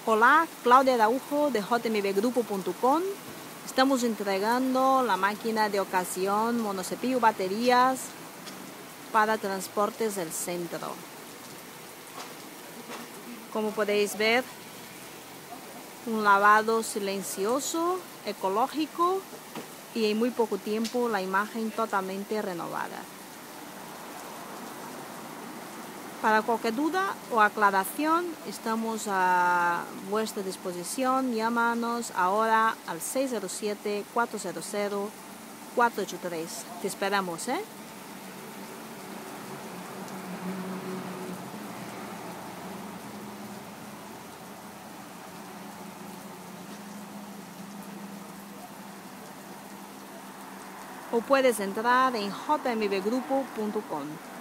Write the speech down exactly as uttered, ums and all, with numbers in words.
Hola, Claudia Araujo de j m b grupo punto com. Estamos entregando la máquina de ocasión monocepillo baterías para transportes del centro. Como podéis ver, un lavado silencioso, ecológico y en muy poco tiempo la imagen totalmente renovada. Para cualquier duda o aclaración, estamos a vuestra disposición. Llámanos ahora al seis cero siete, cuatro cero cero, cuatro ocho tres. Te esperamos, ¿eh? O puedes entrar en j m b grupo punto com.